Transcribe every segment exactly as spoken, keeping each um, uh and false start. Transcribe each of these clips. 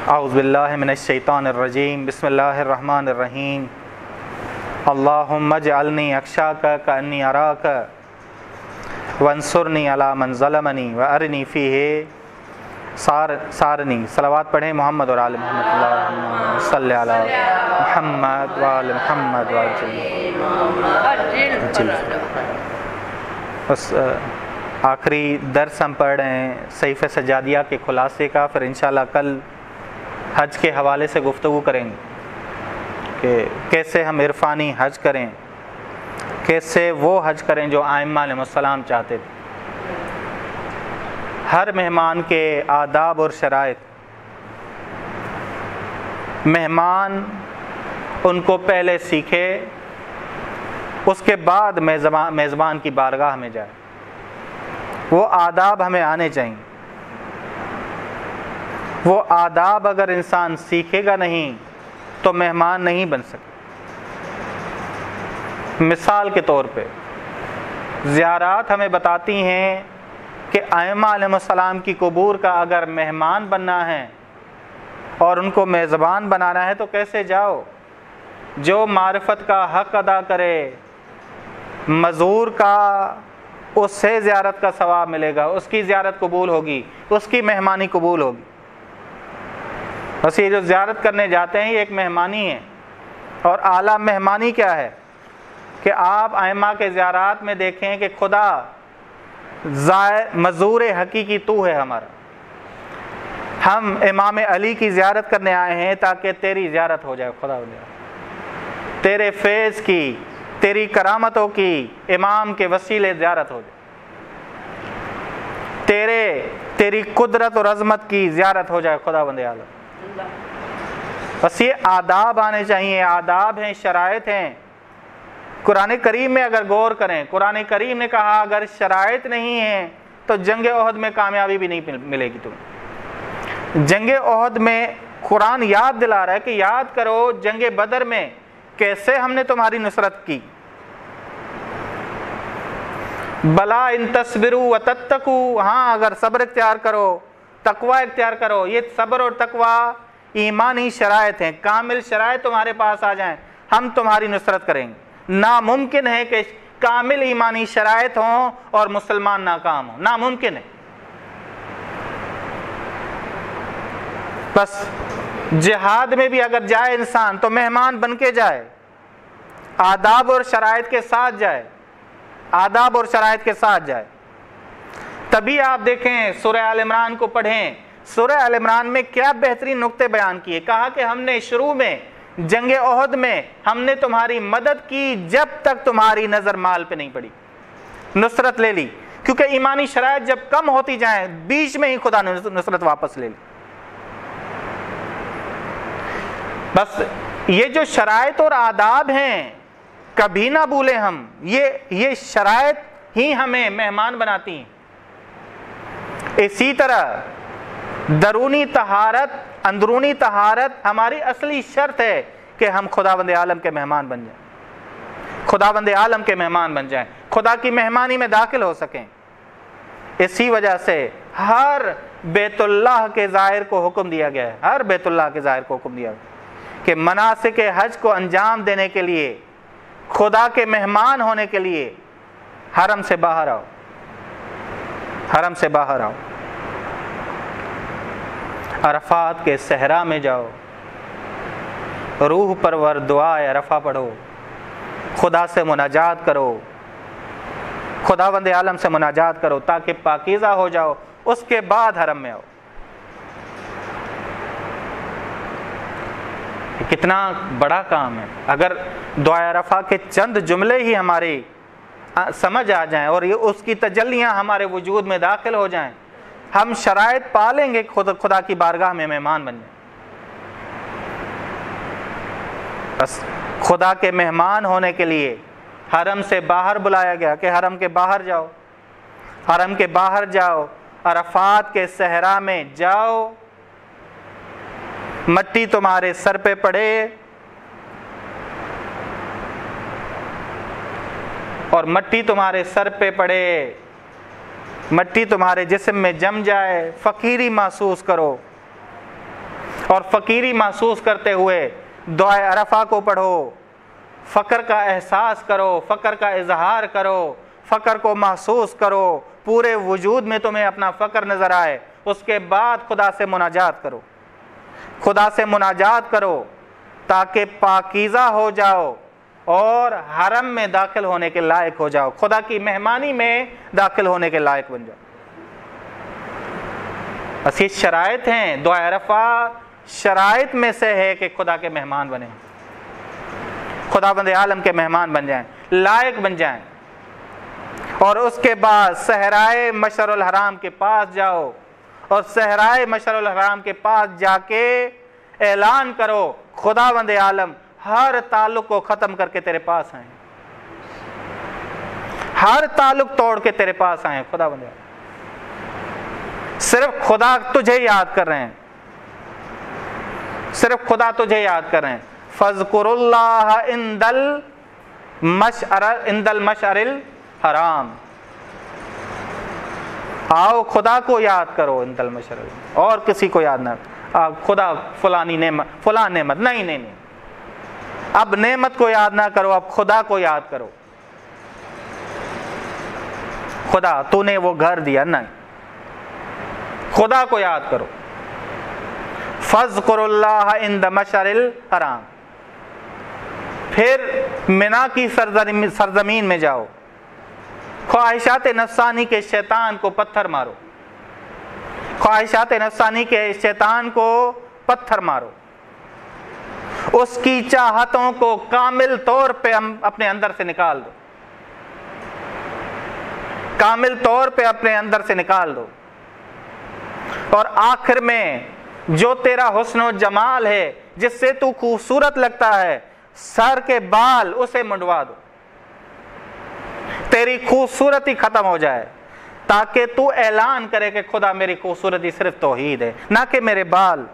औज़ुबिल्लाहि मिनश्शैतानिर्रजीम बिस्मिल्लाहिर्रहमानिर्रहीम अल्लाहुम्मा जअलनी अख्शाका कअन्नी अराका वंसुरनी अला मन ज़लमनी व अरनी फ़ीही सार सारनी। सलावत पढ़ें मोहम्मद और आले मोहम्मद, अल्लाहुम्मा सल्लि अला मुहम्मद व आले मुहम्मद व बस आखिरी दर्स हम पढ़ रहे हैं सहीफ़े सजादिया के खुलासे का। फिर इंशाअल्लाह कल हज के हवाले से गुफ्तगू करेंगे कि कैसे हम इरफानी हज करें, कैसे वो हज करें जो आइम्मा अलैहिस्सलाम चाहते थे। हर मेहमान के आदाब और शराइत, मेहमान उनको पहले सीखे, उसके बाद मेज़बान मेज़बान की बारगाह में जाए। वो आदाब हमें आने चाहिए। वो आदाब अगर इंसान सीखेगा नहीं तो मेहमान नहीं बन सकता। मिसाल के तौर पे ज़ियारात हमें बताती हैं कि आइम्मा अलैहिस्सलाम की कबूर का अगर मेहमान बनना है और उनको मेज़बान बनाना है तो कैसे जाओ। जो मारिफत का हक़ अदा करे, मज़ूर का, उससे ज़ियारत का सवाब मिलेगा, उसकी ज़ियारत कबूल होगी, उसकी मेहमानी कबूल होगी। बस ये जो ज़ियारत करने जाते हैं ये एक मेहमानी है। और आला मेहमानी क्या है कि आप आइम्मा के ज़ियारात में देखें कि खुदा मज़ूर हकीकी तू है हमारा। हम इमाम अली की ज़ियारत करने आए हैं ताकि तेरी ज़ियारत हो जाए। खुदा तेरे फैज़ की, तेरी करामतों की इमाम के वसीले ज़ियारत हो जाए, तेरे तेरी कुदरत और अज़मत की ज़ियारत हो जाए। खुदा बंदे आलम, बस ये आदाब आने चाहिए। आदाब हैं, शराइत हैं। कुरान करीम में अगर गौर करें, कुरान करीम ने कहा अगर शराइत नहीं है तो जंग ओहद में कामयाबी भी नहीं मिलेगी तुम्हें। जंग ओहद में कुरान याद दिला रहा है कि याद करो जंग बदर में कैसे हमने तुम्हारी नुसरत की। बला इन तस्बिरु व तत्तकू, हाँ अगर सब्र इख्तियार करो, तकवा इख्तियार करो। ये सब्र और तकवा ईमानी शराइत हैं। कामिल शराइत तुम्हारे पास आ जाएं, हम तुम्हारी नुसरत करेंगे। नामुमकिन है कि कामिल ईमानी शराइत हों और मुसलमान नाकाम हों, नामुमकिन है। बस जिहाद में भी अगर जाए इंसान तो मेहमान बन के जाए, आदाब और शराइत के साथ जाए, आदाब और शराइत के साथ जाए। तभी आप देखें सूरह आल इमरान को पढ़ें, सूरह आल इमरान में क्या बेहतरीन नुक्ते बयान किए। कहा कि हमने शुरू में जंग ओहद में हमने तुम्हारी मदद की जब तक तुम्हारी नज़र माल पे नहीं पड़ी, नुसरत ले ली। क्योंकि ईमानी शराइत जब कम होती जाए बीच में ही खुदा ने नुसरत वापस ले ली। बस ये जो शराइत और आदाब हैं कभी ना भूलें हम। ये ये शराइत ही हमें मेहमान बनाती हैं। इसी तरह दरूनी तहारत, अंदरूनी तहारत हमारी असली शर्त है कि हम खुदावंद आलम के मेहमान बन जाएं, खुदावंद आलम के मेहमान बन जाएं, खुदा की मेहमानी में दाखिल हो सकें। इसी वजह से हर बैतुल्लाह के ज़ाहिर को हुक्म दिया गया है, हर बैतुल्लाह के ज़ाहिर को हुक्म दिया गया कि मनासिक हज को अंजाम देने के लिए, खुदा के मेहमान होने के लिए हरम से बाहर आओ, हरम से बाहर आओ। अरफात के सहरा में जाओ, रूह परवर दुआ अरफा पढ़ो, खुदा से मुनाजात करो, खुदावंद आलम से मुनाजात करो ताकि पाकीज़ा हो जाओ। उसके बाद हरम में आओ। कितना बड़ा काम है। अगर दुआ अरफा के चंद जुमले ही हमारे समझ आ जाएं और ये उसकी तजल्लियाँ हमारे वजूद में दाखिल हो जाएं, हम शराइत पा लेंगे, खुद खुदा की बारगाह में मेहमान बन जाए। बस खुदा के मेहमान होने के लिए हरम से बाहर बुलाया गया कि हरम के बाहर जाओ, हरम के बाहर जाओ, अरफात के सहरा में जाओ। मट्टी तुम्हारे सर पे पड़े और मट्टी तुम्हारे सर पे पड़े, मट्टी तुम्हारे जिस्म में जम जाए, फ़कीरी महसूस करो। और फ़कीरी महसूस करते हुए दुआए अरफा को पढ़ो। फ़क्र का एहसास करो, फ़क्र का इजहार करो, फ़क्र को महसूस करो, पूरे वजूद में तुम्हें अपना फ़क्र नज़र आए। उसके बाद खुदा से मुनाजात करो, खुदा से मुनाजात करो ताकि पाकीज़ा हो जाओ और हरम में दाखिल होने के लायक हो जाओ, खुदा की मेहमानी में दाखिल होने के लायक बन जाओ। बस ये शराइत हैं। दुआ अरफा शराइत में से है कि खुदा के मेहमान बने, खुदावंद आलम के मेहमान बन जाएं, लायक बन जाएं। और उसके बाद सहराए मशअरुल हराम के पास जाओ और सहराए मशअरुल हराम के पास जाके ऐलान करो, खुदावंद आलम हर ताल्लुक को ख़त्म करके तेरे पास आए, हर ताल्लुक तोड़ के तेरे पास आए। खुदावंद आलम सिर्फ खुदा तुझे याद कर रहे हैं, सिर्फ खुदा तुझे याद कर रहे हैं। फज़कुरुल्लाह इंदल मशअर इंदल मशअरिल हराम, आओ खुदा को याद करो इंदल मशअरिल, और किसी को याद ना। आ, खुदा फलानी नेमत, फला नेमत, नहीं नहीं नहीं, अब नेमत को याद ना करो, अब खुदा को याद करो। खुदा तूने वो घर दिया, नहीं, खुदा को याद करो। फज़कुरुल्लाह इंद मशअरिल हराम। फिर मिना की सरजमीन सरजमीन में जाओ, ख्वाहिशात नफसानी के शैतान को पत्थर मारो, ख्वाहिशात नफसानी के शैतान को पत्थर मारो, उसकी चाहतों को कामिल तौर पे हम अपने अंदर से निकाल दो, कामिल तौर पे अपने अंदर से निकाल दो। और आखिर में जो तेरा हुस्न और जमाल है, जिससे तू खूबसूरत लगता है, सर के बाल उसे मुंडवा दो, तेरी खूबसूरती खत्म हो जाए, ताकि तू ऐलान करे कि खुदा मेरी खूबसूरती सिर्फ तौहीद है, ना कि मेरे बाल।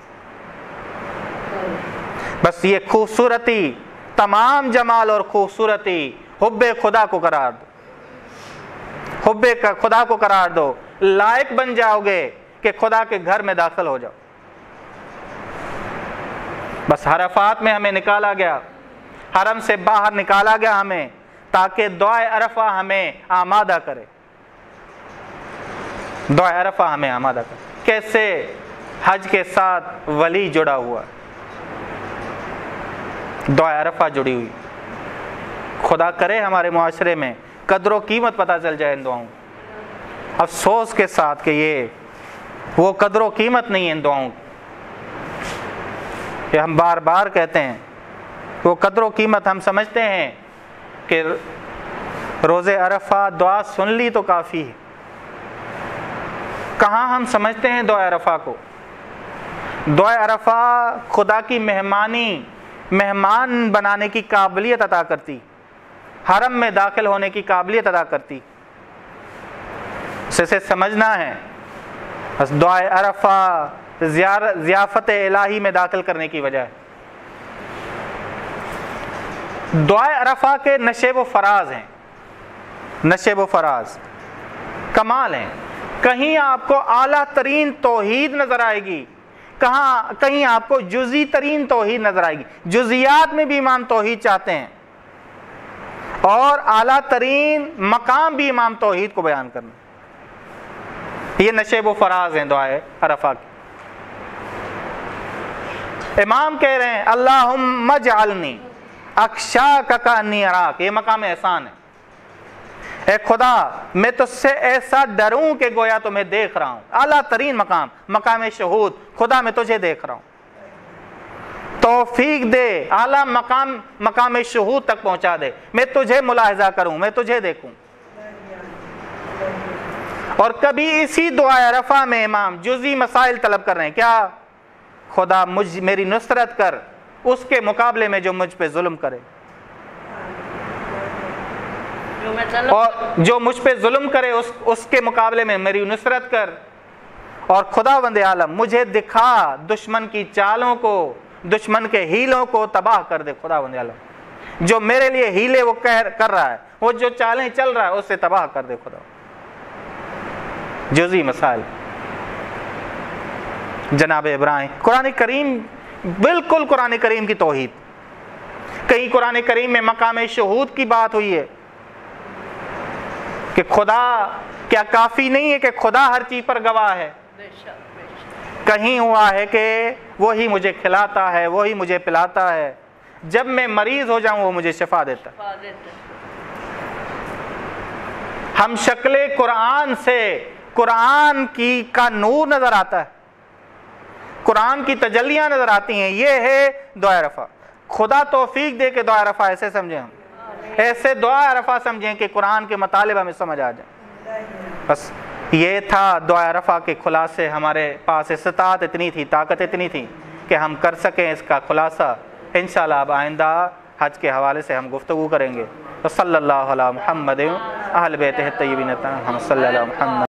बस ये खूबसूरती, तमाम जमाल और खूबसूरती हुब्बे खुदा को करार दो, हुब्बे का खुदा को करार दो। लायक बन जाओगे कि खुदा के घर में दाखिल हो जाओ। बस अरफात में हमें निकाला गया, हरम से बाहर निकाला गया हमें, ताकि दुआ अरफा हमें आमादा करे, दुआ अरफा हमें आमादा करे। कैसे हज के साथ वली जुड़ा हुआ, दुआ अरफा जुड़ी हुई। खुदा करे हमारे मुआशरे में कदर कीमत पता चल जाए इन दुआओं। अफसोस के साथ कि ये वो कदर कीमत नहीं है इन दुआओं, कि हम बार बार कहते हैं, वो कदर कीमत हम समझते हैं कि रोज़े अरफा दुआ सुन ली तो काफ़ी है। कहाँ हम समझते हैं दुआ अरफा को? दुआ अरफा खुदा की मेहमानी, मेहमान बनाने की काबिलियत अता करती, हरम में दाखिल होने की काबिलियत अदा करती। इसे समझना है। बस दुआ अरफा ज़ियाफ़त इलाही में दाखिल करने की वजह है। दुआ अरफा के नशे व फराज हैं, नशे व फराज कमाल हैं। कहीं आपको आला तरीन तौहीद नज़र आएगी, कहाँ कहीं आपको जुज़ी तरीन तौहीद नज़र आएगी। जुज़ियात में भी इमाम तौहीद चाहते हैं और आला तरीन मकाम भी इमाम तौहीद को बयान करना। ये नशे व फराज हैं दुआ अरफा के। इमाम कह रहे हैं अल्लाहुम्मा जअलनी अख्शाका कअन्नी अराक, ये मकाम एहसान है। ए खुदा मैं तुझसे ऐसा डरूं कि गोया तुम्हें देख रहा हूं। आला तरीन मकाम, मकाम शहूद, खुदा मैं तुझे देख रहा हूं। तौफीक दे, आला मकाम मकाम शहूद तक पहुंचा दे, मैं तुझे मुलाहिजा करूं, मैं तुझे देखूं। और कभी इसी दुआ अरफा में इमाम जुज़ी मसाइल तलब कर रहे हैं, क्या? खुदा मुझ मेरी नुसरत कर उसके मुकाबले में जो मुझ पे जुल्म करे, और जो मुझ पे जुल्म करे उस उसके मुकाबले में मेरी नुसरत कर। और खुदावंद आलम मुझे दिखा दुश्मन की चालों को, दुश्मन के हीलों को तबाह कर दे। खुदावंद आलम जो मेरे लिए हीले वो कह कर रहा है, वो जो चालें चल रहा है उससे तबाह कर दे खुदा। जुज़ी मसाइल जनाब इब्राहिम। कुरान करीम बिल्कुल कुरान करीम की तौहीद। कहीं कुरान करीम में मकाम शहूद की बात हुई है कि खुदा क्या काफ़ी नहीं है कि खुदा हर चीज़ पर गवाह है? कहीं हुआ है कि वही मुझे खिलाता है, वही मुझे पिलाता है, जब मैं मरीज हो जाऊं वो मुझे शिफा देता है। हम शक्ले कुरान से कुरान की का नूर नजर आता है, कुरान की तजल्लियां नजर आती हैं। ये है दुआ रफ़ा। खुदा तौफीक दे के दुआ रफ़ा ऐसे समझें, हम ऐसे दुआ रफ़ा समझें कि कुरान के मतलब हमें समझ आ जाए। बस ये था दुआ रफ़ा के खुलासे। हमारे पास इस्तात इतनी थी, ताकत इतनी थी कि हम कर सकें इसका खुलासा। इंशाअल्लाह अब आइंदा हज के हवाले से हम गुफ्तगू करेंगे। तो सल्लल्लाहु अलैहि मुहम्मद अहल बैत तय्यबीन।